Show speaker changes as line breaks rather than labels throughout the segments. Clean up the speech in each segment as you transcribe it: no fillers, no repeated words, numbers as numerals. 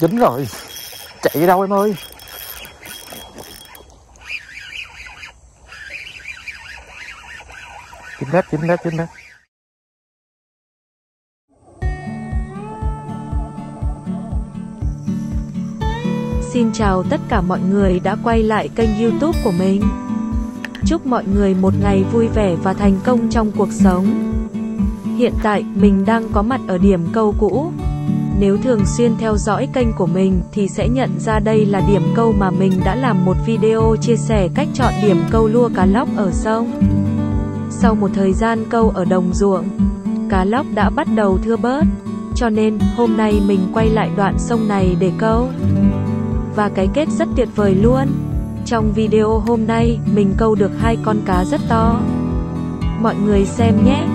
Dính rồi. Chạy đi đâu em ơi? Chín mét.
Xin chào tất cả mọi người đã quay lại kênh YouTube của mình. Chúc mọi người một ngày vui vẻ và thành công trong cuộc sống. Hiện tại, mình đang có mặt ở điểm câu cũ. Nếu thường xuyên theo dõi kênh của mình thì sẽ nhận ra đây là điểm câu mà mình đã làm một video chia sẻ cách chọn điểm câu lua cá lóc ở sông. Sau một thời gian câu ở đồng ruộng, cá lóc đã bắt đầu thưa bớt, cho nên hôm nay mình quay lại đoạn sông này để câu. Và cái kết rất tuyệt vời luôn. Trong video hôm nay, mình câu được 2 con cá rất to. Mọi người xem nhé!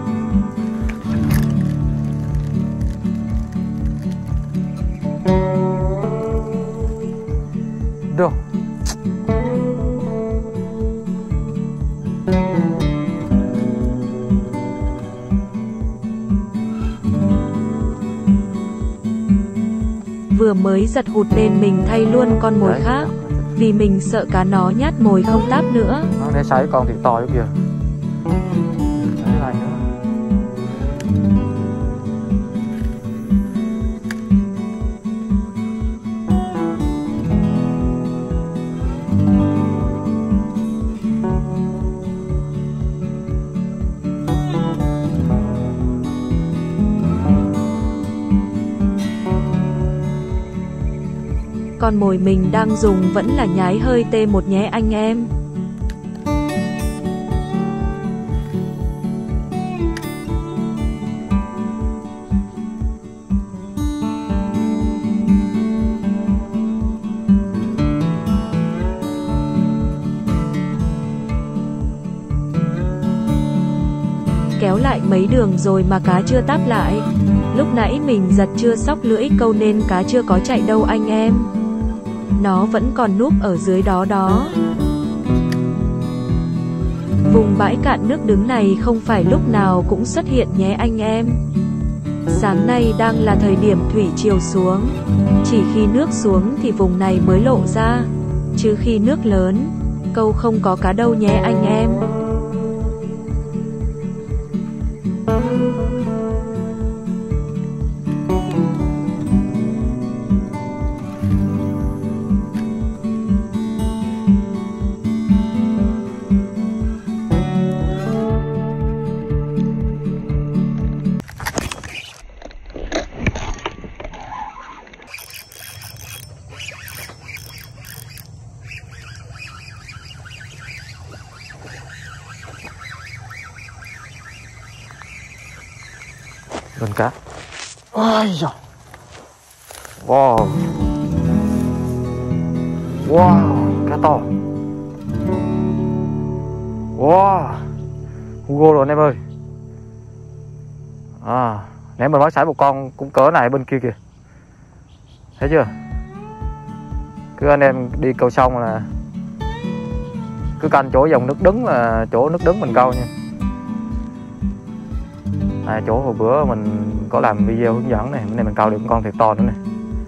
Được.
Vừa mới giật hụt nên mình thay luôn con mồi khác, vì mình sợ cá nó nhát mồi không táp nữa.
Nó để sấy con thiệt to kìa. Đấy lại nữa.
Con mồi mình đang dùng vẫn là nhái hơi T1 nhé anh em. Kéo lại mấy đường rồi mà cá chưa táp lại. Lúc nãy mình giật chưa xóc lưỡi câu nên cá chưa có chạy đâu anh em. Nó vẫn còn núp ở dưới đó đó. Vùng bãi cạn nước đứng này không phải lúc nào cũng xuất hiện nhé anh em. Sáng nay đang là thời điểm thủy triều xuống. Chỉ khi nước xuống thì vùng này mới lộ ra. Chứ khi nước lớn, câu không có cá đâu nhé anh em.
Gần cá. Ôi giời. Wow. Wow, cá to. Wow. Hugo rồi anh em ơi. Nãy mình mới sải một con cũng cỡ này bên kia kìa. Thấy chưa? Cứ anh em đi câu sông là cứ canh chỗ dòng nước đứng là chỗ nước đứng mình câu nha. Chỗ hồi bữa mình có làm video hướng dẫn này, bữa nay mình câu được con thiệt to nữa này.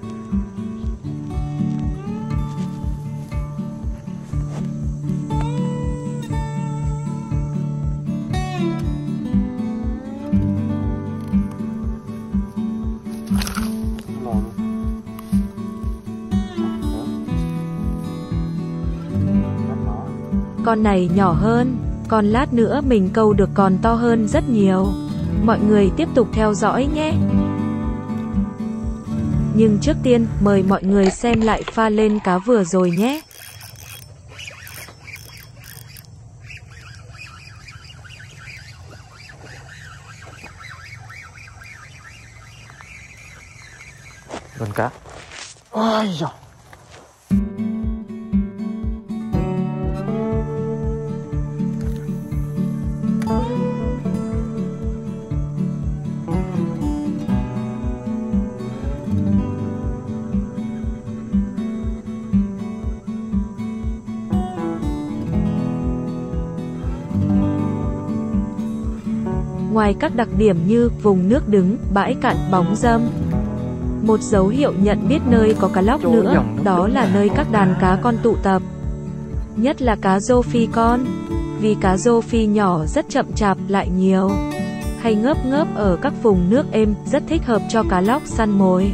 Con này nhỏ hơn, còn lát nữa mình câu được còn to hơn rất nhiều. Mọi người tiếp tục theo dõi nhé. Nhưng trước tiên, mời mọi người xem lại pha lên cá vừa rồi nhé.
Gần cá. Ôi giời.
Ngoài các đặc điểm như vùng nước đứng, bãi cạn bóng râm, Một dấu hiệu nhận biết nơi có cá lóc nữa, đó là nơi các đàn cá con tụ tập. Nhất là cá rô phi con. Vì cá rô phi nhỏ rất chậm chạp lại nhiều, hay ngớp ngớp ở các vùng nước êm, rất thích hợp cho cá lóc săn mồi.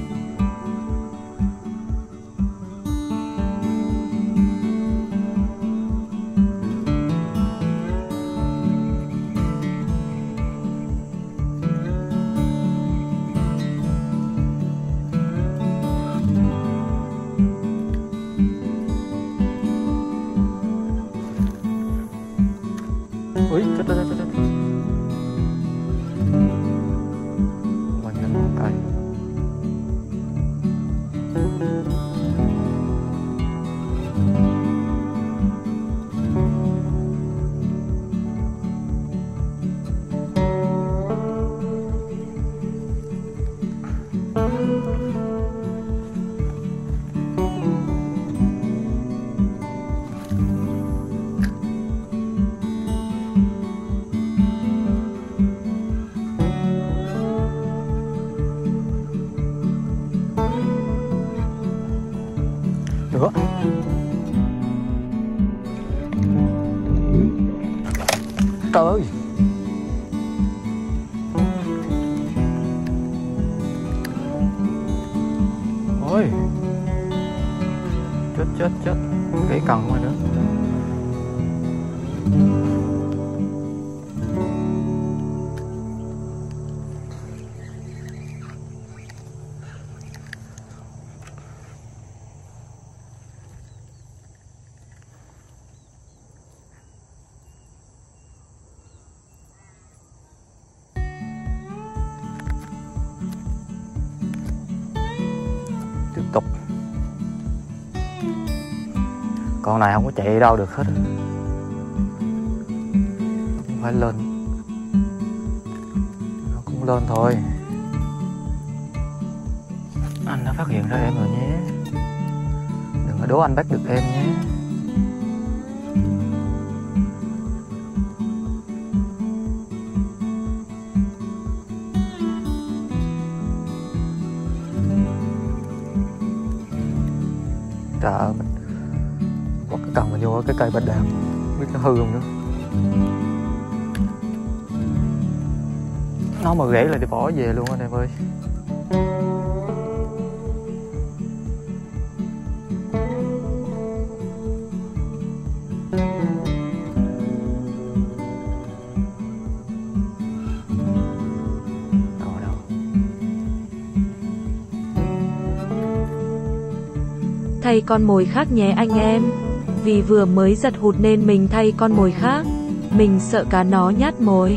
Ui, chết. Mình lên một cây. Nữa. Trời ơi. Ôi. Chết. Cái cần rồi nữa. Tiếp tục. Con này không có chạy đâu được hết, phải lên, nó cũng lên thôi. Anh đã phát hiện ra em rồi nhé, đừng có đố anh bắt được em nhé. Trời ơi, mình quất cái cần mình vô cái cây bạch đàn, biết nó hư không nữa. Nó mà gãy là đi bỏ về luôn anh em ơi.
Thay con mồi khác nhé anh em. Vì vừa mới giật hụt nên mình thay con mồi khác. Mình sợ cá nó nhát mồi.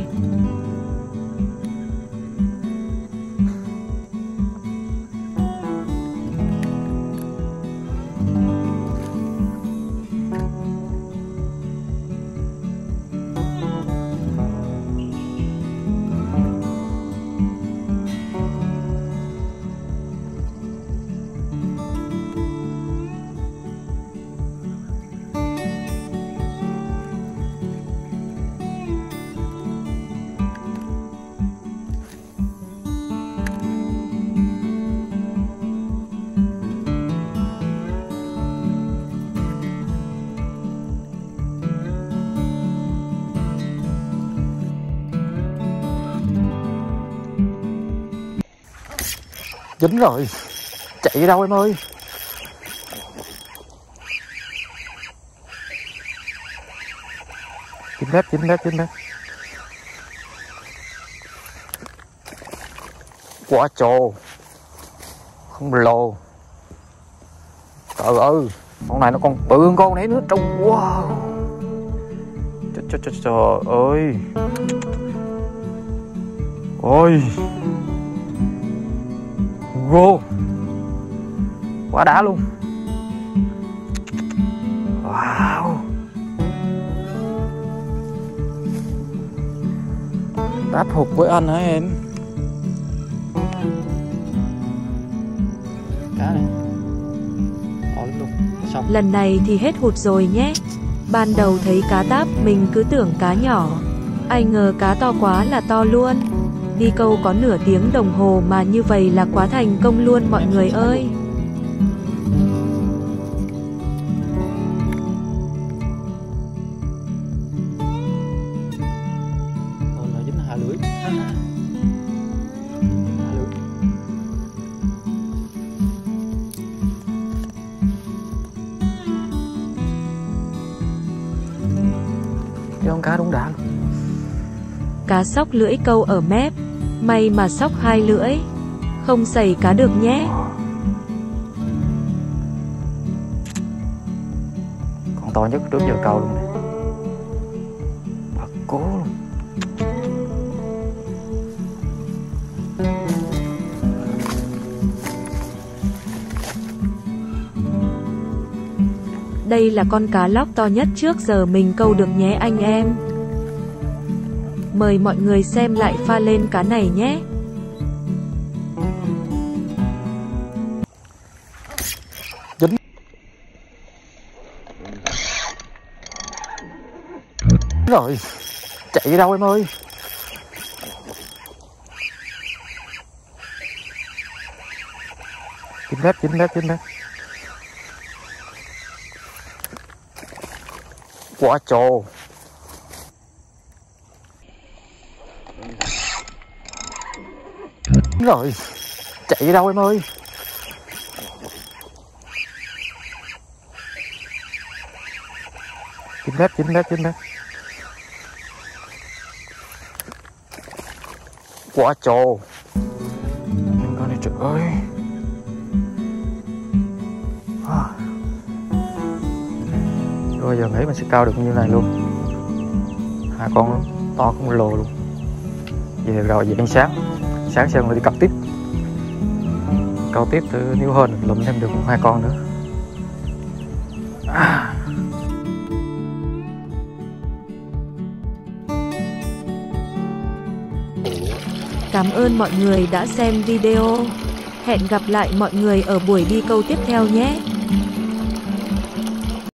Dính rồi, chạy đâu em ơi. Chín mét. Quá trồ, không lồ. Trời ơi, con này nó còn bự hơn con nãy nữa. Wow, trời ơi. Ôi, vô quá đã luôn. Wow, đáp hụt với anh hả em? Cá này luôn.
Lần này thì hết hụt rồi nhé. Ban đầu thấy cá táp mình cứ tưởng cá nhỏ, ai ngờ cá to quá là to luôn. Đi câu có nửa tiếng đồng hồ mà như vậy là quá thành công luôn mọi người ơi.
Dính hạ lưới. Cái con cá đúng đã.
Cá sóc lưỡi câu ở mép. May mà sóc 2 lưỡi. Không sẩy cá được nhé.
Con to nhất trước giờ câu luôn này. Thật cố luôn.
Đây là con cá lóc to nhất trước giờ mình câu được nhé anh em. Mời mọi người xem lại pha lên cá này nhé.
Dính. Rồi, chạy đi đâu em ơi? Chín mét. Quá trồ. Rồi, chạy đi đâu em ơi? Chín mét. Quá trồ. Con này trời ơi. Bây giờ nghĩ mình sẽ cao được như này luôn. 2 con to cũng lồ luôn. Về rồi về ăn sáng xong rồi đi cặp tiếp. Câu tiếp từ nếu hơn lụm thêm được 2 con nữa.
Cảm ơn mọi người đã xem video. Hẹn gặp lại mọi người ở buổi đi câu tiếp theo nhé.